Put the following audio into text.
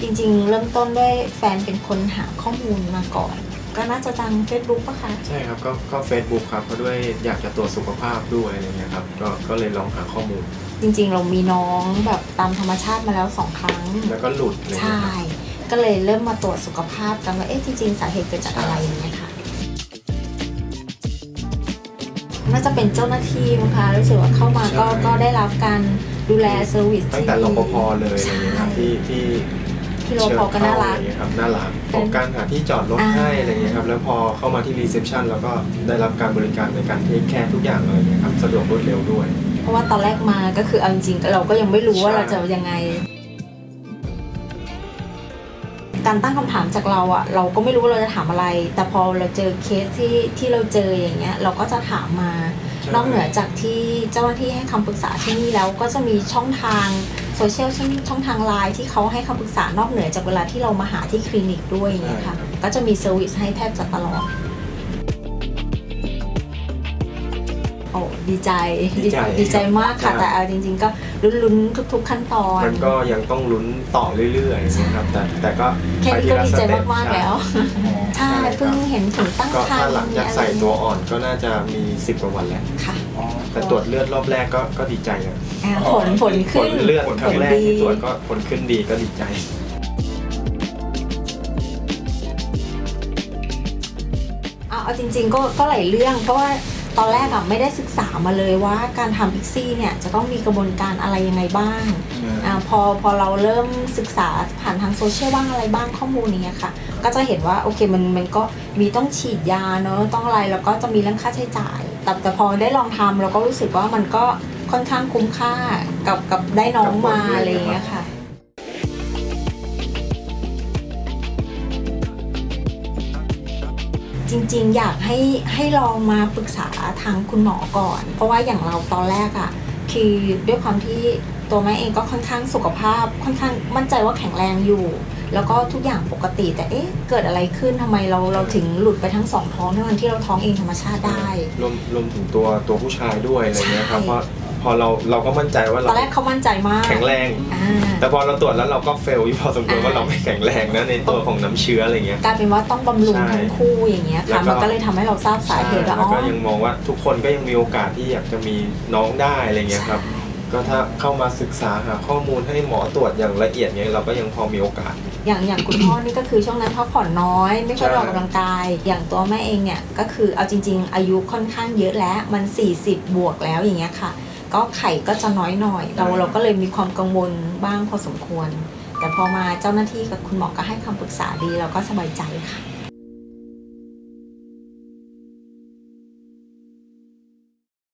จริงๆเริ่มต้นด้วยแฟนเป็นคนหาข้อมูลมาก่อนก็น่าจะดัง Facebook ป่ะคะใช่ครับก็ Facebook ครับเพราะด้วยอยากจะตรวจสุขภาพด้วยอะไรเงี้ยครับก็เลยลองหาข้อมูลจริงๆเรามีน้องแบบตามธรรมชาติมาแล้ว2 ครั้งแล้วก็หลุดเลยใช่ก็เลยเริ่มมาตรวจสุขภาพกันว่าจริงๆสาเหตุเกิดจากอะไรอย่างเงี้ยค่ะน่าจะเป็นเจ้าหน้าที่มั้งคะรู้สึกว่าเข้ามาก็ได้รับการดูแลเซอร์วิสตั้งแต่รปภเลยอะไรเงี้ยครับที่รปภก็น่ารักครับน่ารักของการหาที่จอดรถให้อะไรเงี้ยครับแล้วพอเข้ามาที่รีเซพชันแล้วก็ได้รับการบริการในการเทคแคร์ทุกอย่างเลยครับสะดวกรวดเร็วด้วยเพราะว่าตอนแรกมาก็คือเอาจริงๆเราก็ยังไม่รู้ว่าเราจะยังไงการตั้งคำถามจากเราอะเราก็ไม่รู้ว่าเราจะถามอะไรแต่พอเราเจอเคสที่เราเจออย่างเงี้ยเราก็จะถามมานอกเหนือจากที่เจ้าหน้าที่ให้คำปรึกษาที่นี่แล้วก็จะมีช่องทางโซเชียลช่องทางไลน์ที่เขาให้คำปรึกษานอกเหนือจากเวลาที่เรามาหาที่คลินิกด้วยอย่างเงี้ยค่ะก็จะมีเซอร์วิสให้แทบจะตลอดโอ้ดีใจมากค่ะแต่เอาจริงๆก็ลุ้นทุกขั้นตอนมันก็ยังต้องลุ้นต่อเรื่อยๆนะครับแต่ก็แค่นี้ก็ดีใจมากๆแล้วใช่เพิ่งเห็นผลตั้งครรภ์หลังจากใส่ตัวอ่อนก็น่าจะมี10 กว่าวันแล้วค่ะแต่ตรวจเลือดรอบแรกก็ดีใจนะผลขึ้นเลือดครั้งแรกที่ตรวจก็ผลขึ้นดีก็ดีใจเอาจริงๆก็หลายเรื่องเพราะว่าตอนแรกอะไม่ได้ศึกษามาเลยว่าการทำพิกซี่เนี่ยจะต้องมีกระบวนการอะไรยังไงบ้างพอเราเริ่มศึกษาผ่านทางโซเชียลบ้างอะไรบ้างข้อมูลนี้ค่ะก็จะเห็นว่าโอเคมันก็มีต้องฉีดยาเนอะต้องอะไรแล้วก็จะมีเรื่องค่าใช้จ่ายแต่พอได้ลองทำเราก็รู้สึกว่ามันก็ค่อนข้างคุ้มค่ากับได้น้องมาอะไรอย่างเงี้ยค่ะจริงๆอยากให้ลองมาปรึกษาทางคุณหมอก่อนเพราะว่าอย่างเราตอนแรกอะคือด้วยความที่ตัวแม่เองก็ค่อนข้างสุขภาพค่อนข้างมั่นใจว่าแข็งแรงอยู่แล้วก็ทุกอย่างปกติแต่เกิดอะไรขึ้นทำไมเราถึงหลุดไปทั้ง2 ท้องทั้งที่เราท้องเองธรรมชาติได้รวมถึงตัวผู้ชายด้วยอะไรเงี้ยครับเพราะพอเราก็มั่นใจว่าตอนแรกเขามั่นใจมากแข็งแรงแต่พอเราตรวจแล้วเราก็เฟลอยู่พอสมควรว่าเราไม่แข็งแรงนะในตัวของน้ำเชื้ออะไรเงี้ยกลายเป็นว่าต้องบำรุงทั้งคู่อย่างเงี้ยค่ะมันก็เลยทำให้เราทราบสาเหตุแล้วก็ยังมองว่าทุกคนก็ยังมีโอกาสที่อยากจะมีน้องได้อะไรเงี้ยครับก็ถ้าเข้ามาศึกษาหาข้อมูลให้หมอตรวจอย่างละเอียดเงี้ยเราก็ยังพอมีโอกาสอย่างคุณพ่อนี่ก็คือช่วงนั้นพักผ่อนน้อยไม่ค่อยออกกำลังกายอย่างตัวแม่เองเนี่ยก็คือเอาจริงๆอายุค่อนข้างเยอะแล้วมัน40 บวกแล้วอย่างเงี้ยค่ะก็ไข่ก็จะน้อยหน่อยเราก็เลยมีความกังวลบ้างพอสมควรแต่พอมาเจ้าหน้าที่กับคุณหมอก็ให้คำปรึกษาดีเราก็สบายใจค่ะ